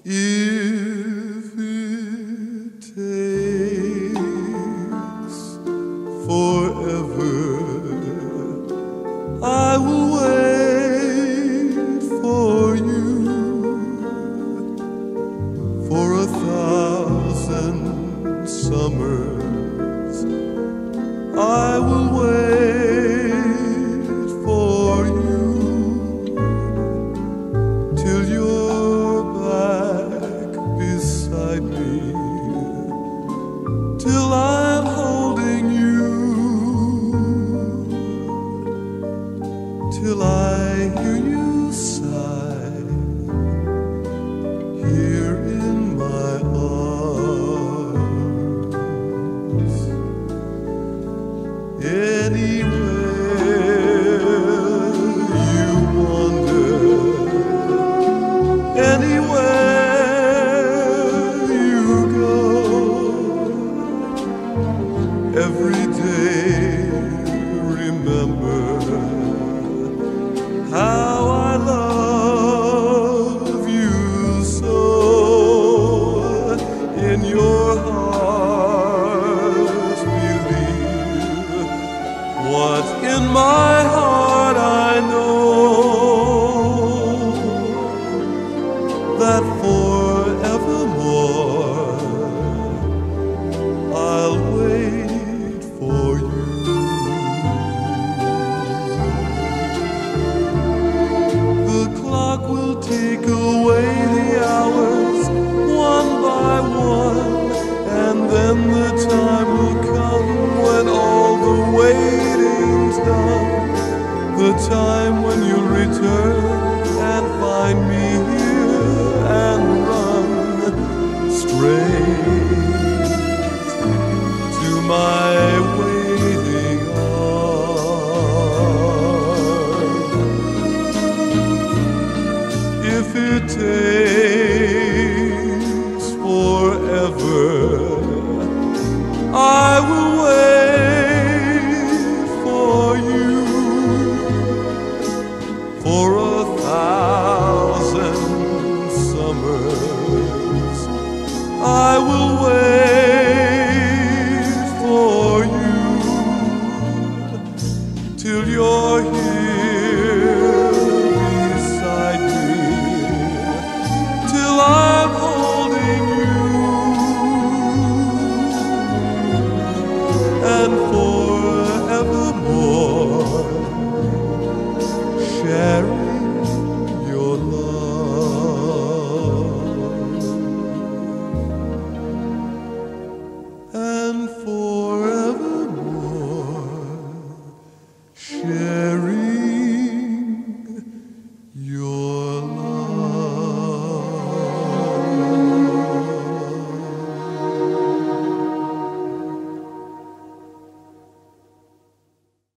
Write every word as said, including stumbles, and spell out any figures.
If it takes forever, I will wait for you. For a thousand summers, I will wait for you till you're back beside me, till I'm holding you, till I hear you sigh here in my arms. Anywhere you wander, anywhere you go, every day remember how I love you so. In your heart believe what in my heart I know, that forevermore I'll wait for you. The clock will take away the hours one by one, and then the time will come when all the waiting's done. The time when you'll return and find me here and run straight to my waiting arms. If it takes forever, I will wait for you. For a thousand summers, I will